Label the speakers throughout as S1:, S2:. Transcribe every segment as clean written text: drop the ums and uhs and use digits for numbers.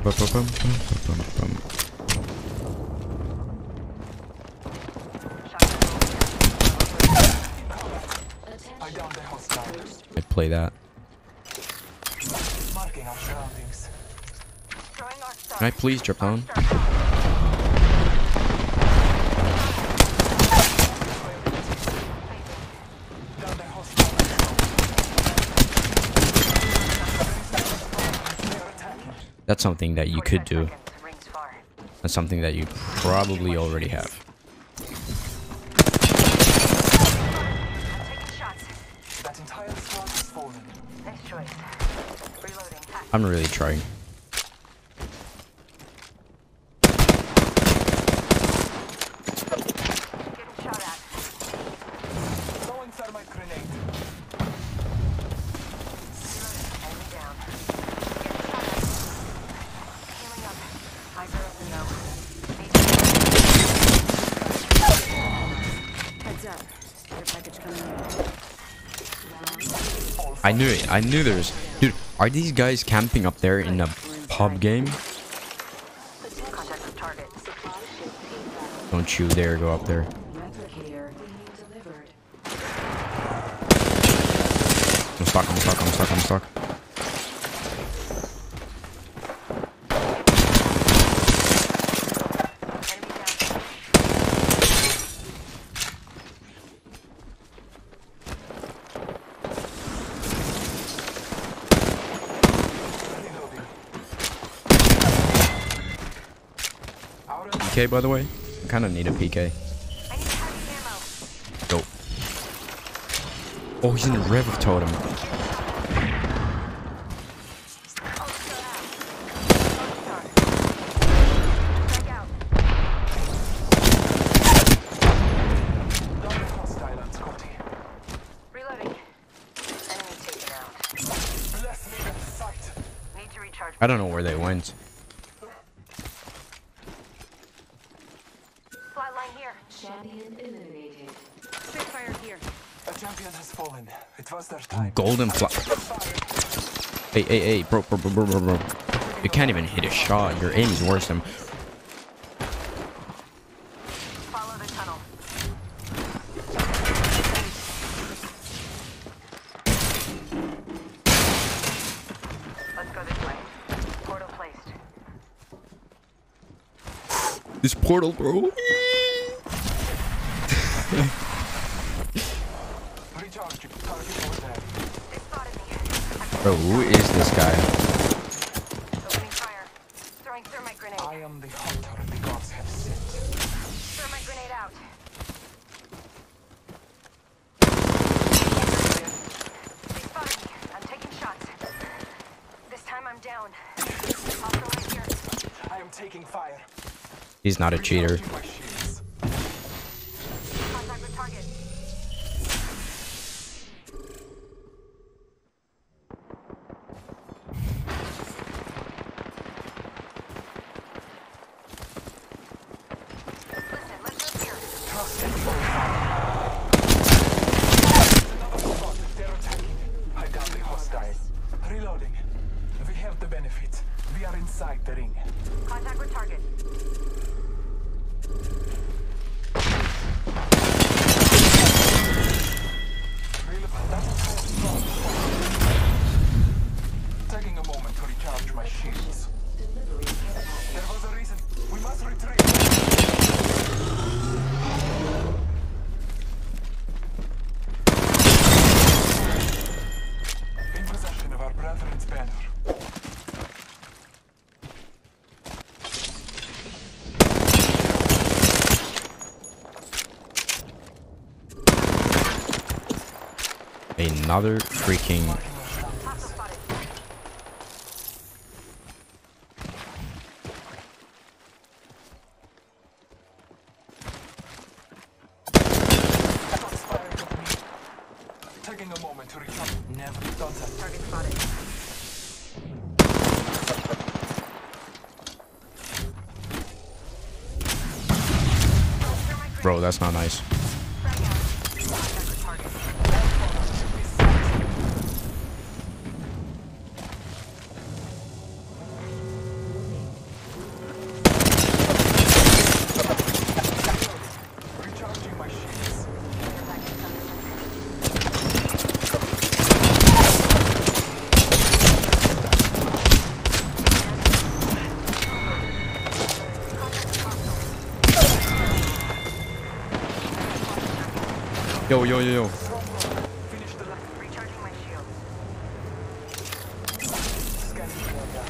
S1: I play that. Can I please drop down? That's something that you could do. That's something that you probably already have. I'm really trying. I knew it. I knew there was... Dude, are these guys camping up there in a pub game? Don't you dare go up there. I'm stuck, I'm stuck, I'm stuck, I'm stuck. PK, by the way? I kind of need a PK. Go. Oh, he's in the Rev Totem. I don't know where they went. Golden flag. Hey, hey, hey, bro. You can't even hit a shot. Your aim is worse than...
S2: Follow the tunnel. Let's go this way. Portal placed.
S1: This portal, bro. Bro, who is this guy?
S2: Opening fire. Throwing thermite grenade.
S3: I am the hunter the gods have sent.
S2: Thermite grenade out. They spotted me. I'm taking shots. This time I'm down. Also right here.
S3: I am taking fire.
S1: He's not a cheater.
S2: Contact with target.
S3: Reloading. We have the benefit. We are inside the ring.
S2: Contact with target.
S3: Taking a moment to recharge my shields. There was a reason. We must retreat. In possession of our brethren's banner.
S1: Another freaking...
S3: Taking a moment to recharge. Never done that.
S2: Target spotted.
S1: Bro, that's not nice. Yo, yo, yo, yo.
S3: Finish the line.
S2: Recharging my shields.
S3: Scanning the area.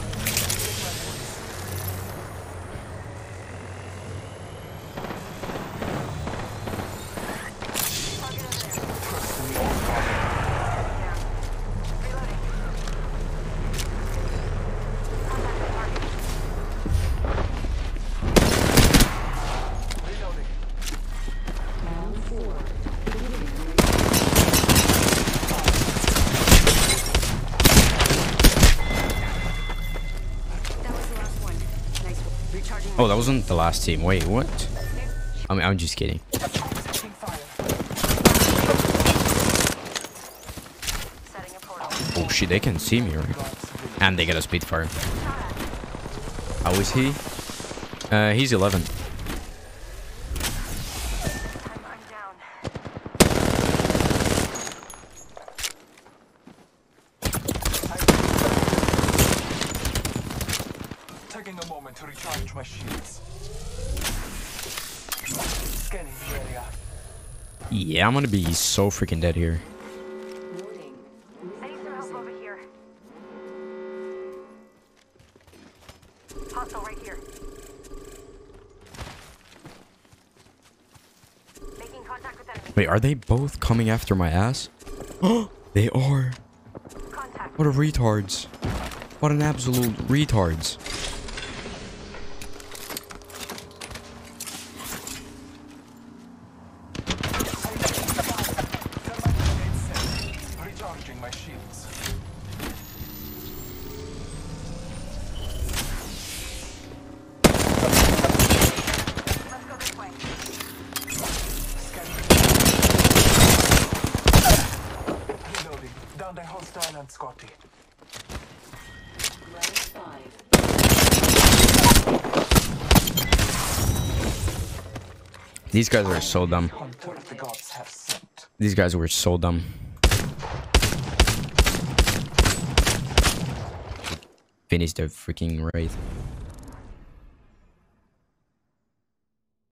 S2: Target over there.
S3: Trust in the old father.
S2: Down. Reloading. Contact the target.
S3: Reloading.
S2: That was the last one. Nice one. Recharging.
S1: Oh, that wasn't the last team. Wait, what? I'm just kidding.
S3: Taking fire.
S2: Setting a portal.
S1: Oh shit, they can see me, right? And they get a Spitfire. How is he? He's 11.
S2: I'm down.
S3: Taking a moment to recharge my shields. Scanning the area.
S1: Yeah, I'm gonna be so freaking dead here.
S2: I need some help over here. Hostile right here. Making contact with enemy.
S1: Wait, are they both coming after my ass? Oh, they are.
S2: Contact.
S1: What a retards. What an absolute retards.
S3: Recharging my shields.
S2: Let's go this way.
S3: Scanning. Reloading. Down the hostile and Scotty.
S1: These guys are so dumb.
S3: Hunter the gods have sent.
S1: These guys were so dumb. Finish the freaking Wraith.